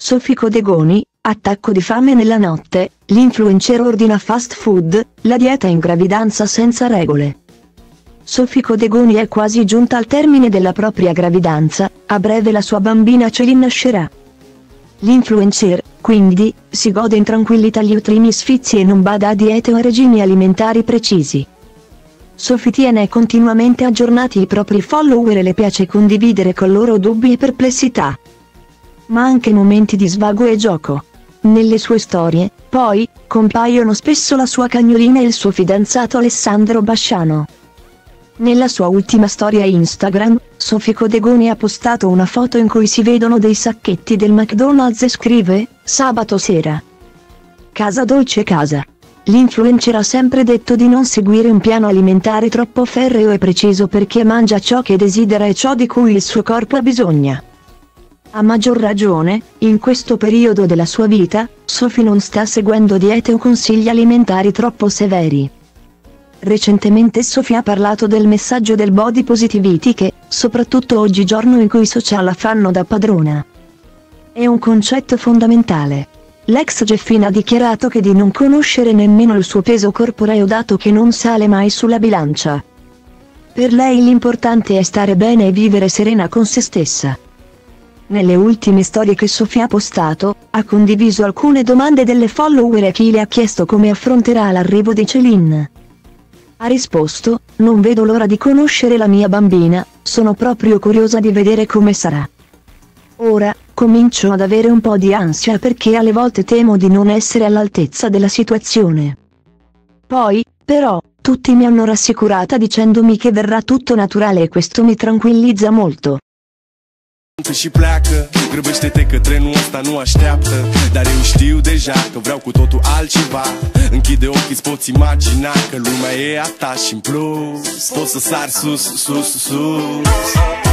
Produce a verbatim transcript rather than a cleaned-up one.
Sofì Codegoni, attacco di fame nella notte, l'influencer ordina fast food, la dieta in gravidanza senza regole. Sofì Codegoni è quasi giunta al termine della propria gravidanza, a breve la sua bambina Celine nascerà. L'influencer, quindi, si gode in tranquillità gli ultimi sfizi e non bada a diete o a regimi alimentari precisi. Sofì tiene continuamente aggiornati i propri follower e le piace condividere con loro dubbi e perplessità, ma anche momenti di svago e gioco. Nelle sue storie, poi, compaiono spesso la sua cagnolina e il suo fidanzato Alessandro Basciano. Nella sua ultima storia Instagram, Sofì Codegoni ha postato una foto in cui si vedono dei sacchetti del McDonald's e scrive: "Sabato sera. Casa dolce casa". L'influencer ha sempre detto di non seguire un piano alimentare troppo ferreo e preciso perché mangia ciò che desidera e ciò di cui il suo corpo ha bisogno. A maggior ragione, in questo periodo della sua vita, Sofì non sta seguendo diete o consigli alimentari troppo severi. Recentemente Sofì ha parlato del messaggio del body positivity che, soprattutto oggigiorno in cui i social la fanno da padrona, è un concetto fondamentale. L'ex Geffina ha dichiarato che di non conoscere nemmeno il suo peso corporeo dato che non sale mai sulla bilancia. Per lei l'importante è stare bene e vivere serena con se stessa. Nelle ultime storie che Sofì ha postato, ha condiviso alcune domande delle follower e chi le ha chiesto come affronterà l'arrivo di Celine. Ha risposto: "Non vedo l'ora di conoscere la mia bambina, sono proprio curiosa di vedere come sarà. Ora, comincio ad avere un po' di ansia perché alle volte temo di non essere all'altezza della situazione. Poi, però, tutti mi hanno rassicurata dicendomi che verrà tutto naturale e questo mi tranquillizza molto". Și pleacă, grăbește-te că trenul ăsta nu așteaptă. Dar eu știu deja că vreau cu totul altceva. Închide ochii, îți poți imagina că lumea e a ta și în plus poți să sari sus, sus, sus.